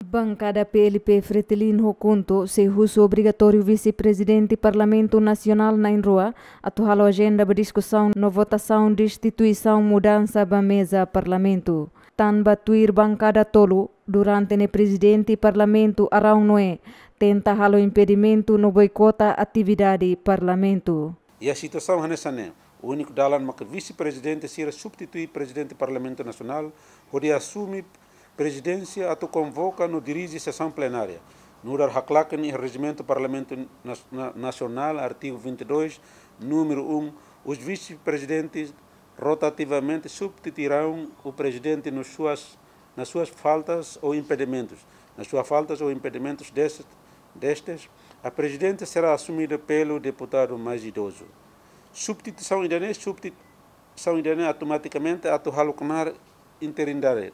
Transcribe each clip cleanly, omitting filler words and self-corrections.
Bancada PLP Fretilin Hokunto se uso obrigatório vice-presidente Parlamento Nacional na Inrua, atual agenda de discussão na votação de instituição mudança da mesa Parlamento. Tan batuir bancada tolo durante ne presidente Parlamento Arão Noé tenta halo impedimento no boicota atividade Parlamento. E a situação é nessa, o único dalan que vice-presidente será substituir presidente do Parlamento Nacional, onde assume presidência ato convoca no dirige sessão plenária. No Haklaken e Regimento do Parlamento Nacional, artigo 22, número 1, os vice-presidentes rotativamente substituirão o presidente nas suas faltas ou impedimentos. Nas suas faltas ou impedimentos destes, a presidência será assumida pelo deputado mais idoso. Substituição idênea automaticamente atuhaluknar interinidade.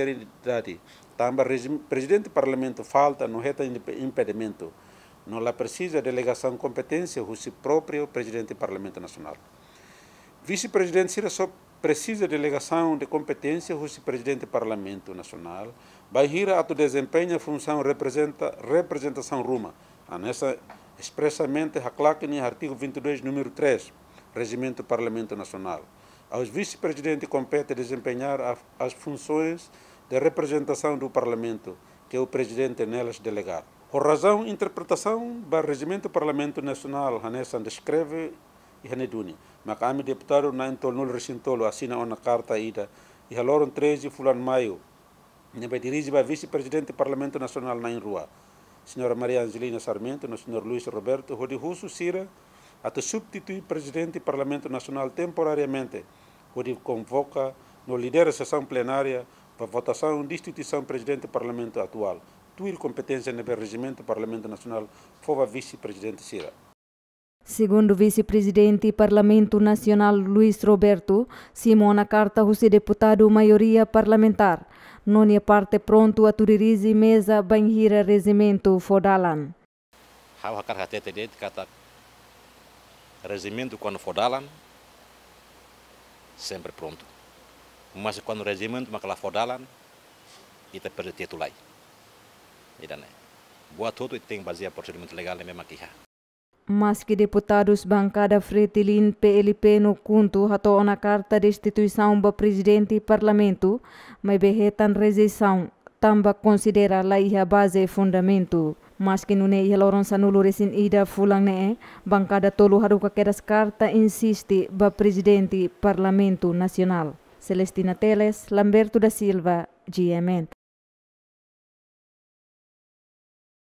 Também presidente do Parlamento falta no reta impedimento. Não lá precisa delegação competência o seu próprio presidente do Parlamento Nacional. Vice-presidente só precisa delegação de competência o seu presidente do Parlamento Nacional. Bahira ato desempenha função representação ruma. Nessa expressamente Haklaken artigo 22 número 3, Regimento do Parlamento Nacional. Aos vice-presidentes compete desempenhar as funções de representação do Parlamento, que o presidente nelas delegar. Por razão interpretação do Regimento do Parlamento Nacional, Hanessan descreve e Haneduni. Mas a deputado na entolnul recintolo assina uma carta ida e haloron 13 fulan maio. Nebe dirige a vice-presidente do Parlamento Nacional na Inrua, senhora Maria Angelina Sarmento, no senhor Luís Roberto, onde Russo Sira a substituir presidente do Parlamento Nacional temporariamente, onde convoca no lidera a sessão plenária para votação de instituição do presidente do Parlamento atual. Tuir competência no regimento do Parlamento Nacional foi vice-presidente Sira. Segundo o vice-presidente do Parlamento Nacional Luís Roberto, Simona Carta, o deputado maioria parlamentar, não é parte pronto a turizar mesa banhira regimento fodalan. Regimento quando fodalan sempre pronto. Mas quando o regimento makala fodalan, ita perde titulai. Idane. Boa tudo e tem baseado procedimento legal mesmo aqui. Mas que deputados bancada Fretilin PLP no Kuntu hatou na carta de instituição do presidente do Parlamento, mas berretan rejeição, também considera lá a base fundamento. Mas que não é loron sanulo resin ida fulang ne, bancada tolo haruka keras carta insiste ba presidente do Parlamento Nacional. Celestina Teles, Lamberto da Silva, GMN.